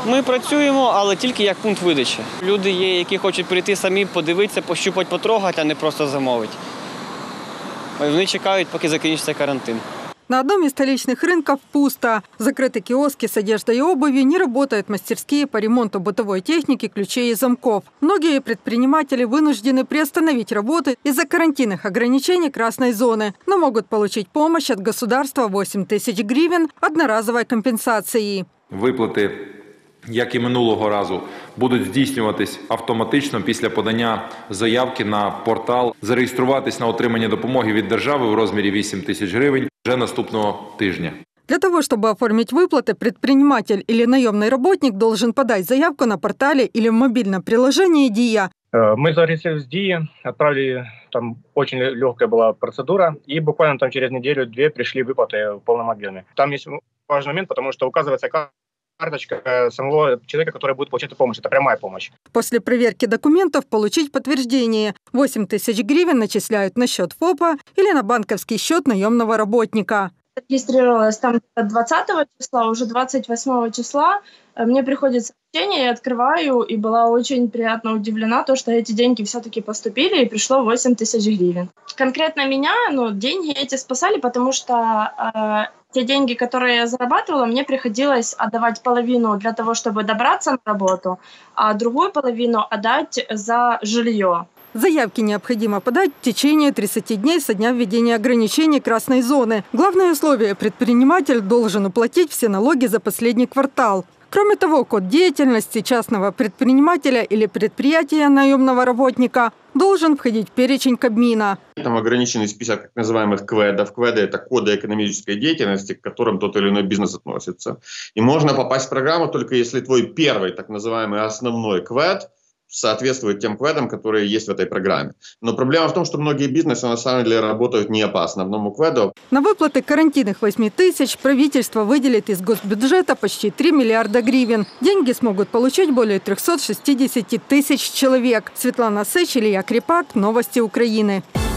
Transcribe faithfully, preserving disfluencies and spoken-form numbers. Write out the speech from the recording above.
Ми працюємо, але тільки як пункт видачі. Люди є, які хочуть прийти самі, подивитися, пощупати, потрогати, а не просто замовити. Вони чекають, поки закінчиться карантин. На одном из столичных рынков пусто. Закрыты киоски с одеждой и обувью, не работают мастерские по ремонту бытовой техники, ключей и замков. Многие предприниматели вынуждены приостановить работы из-за карантинных ограничений красной зоны, но могут получить помощь от государства восемь тысяч гривен одноразовой компенсации. Виплати, як і минулого разу, будуть здійснюватись автоматично після подання заявки на портал, зареєструватись на отримання допомоги від держави в розмірі вісім тисяч гривень вже наступного тижня. Для того, чтобы оформить выплаты, предприниматель или наемный работник должен подать заявку на портале или в мобильном приложении «Дия». Мы зарегистрировались в ДИИ, отправили, там очень легкая была процедура, и буквально там через неделю-две пришли выплаты в полном объеме. Там есть важный момент, потому что указывается карточка самого человека, который будет получать эту помощь. Это прямая помощь. После проверки документов получить подтверждение. восемь тысяч гривен начисляют на счет ФОПа или на банковский счет наемного работника. Регистрировалась там двадцатого числа, уже двадцать восьмого числа мне приходит сообщение, я открываю, и была очень приятно удивлена, то, что эти деньги все-таки поступили, и пришло восемь тысяч гривен. Конкретно меня, ну, деньги эти спасали, потому что э, те деньги, которые я зарабатывала, мне приходилось отдавать половину для того, чтобы добраться на работу, а другую половину отдать за жилье. Заявки необходимо подать в течение тридцати дней со дня введения ограничений красной зоны. Главное условие – предприниматель должен уплатить все налоги за последний квартал. Кроме того, код деятельности частного предпринимателя или предприятия наемного работника должен входить в перечень Кабмина. Там ограниченный список так называемых КВЭДов. КВЭДы – это коды экономической деятельности, к которым тот или иной бизнес относится. И можно попасть в программу только если твой первый так называемый основной КВЭД соответствует тем КВЭДам, которые есть в этой программе. Но проблема в том, что многие бизнесы на самом деле работают не по основному КВЭДу. На выплаты карантинных восьми тысяч правительство выделит из госбюджета почти три миллиарда гривен. Деньги смогут получить более трёхсот шестидесяти тысяч человек. Светлана Сеч, Илья Крепак. Новости Украины.